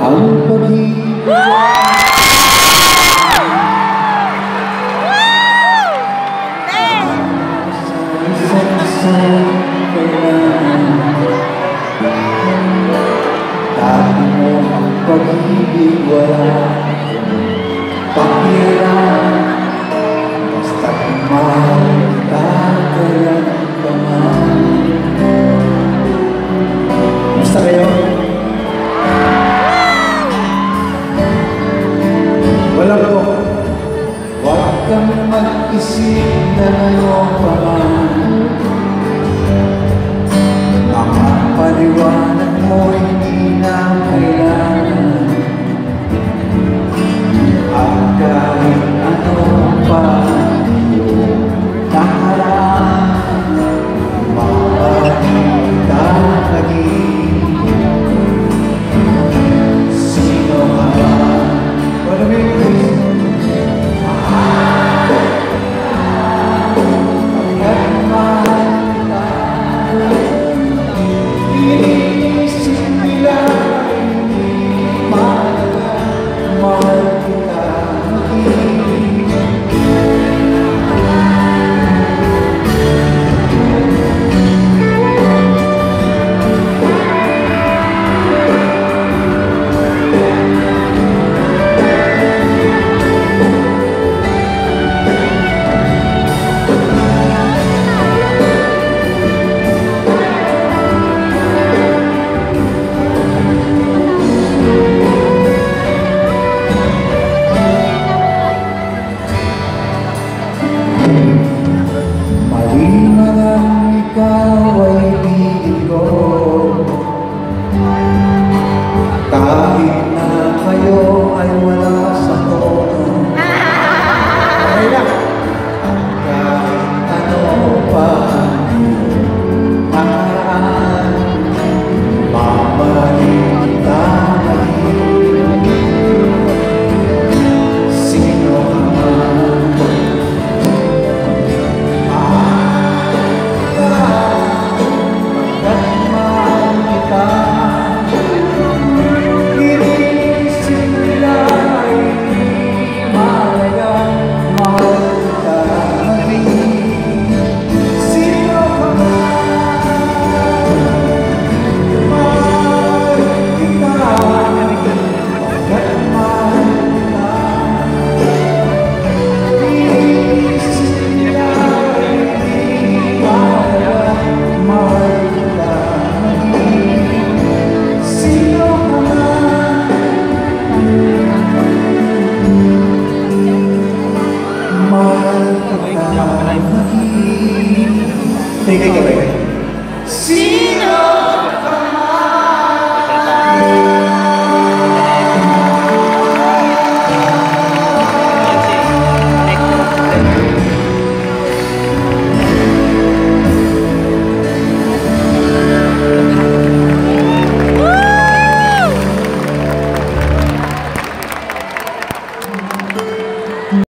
ang pag-ibig sa dati mo ang pag-ibig wala pakiram basta't mahal kita kailan ka man. Kumusta kayo? Wala po. Huwag kang mag-isip na ngayon pa man. Mga paliwanag mo hindi na kailangan. At kahit ano pa yung nakaraan, mabalik ka lagi. Sino ka man? What a big kahit na kayo ay wala sa tono. Kahit ano pa nakaraan, babalik tayo. Sino ka man? Sino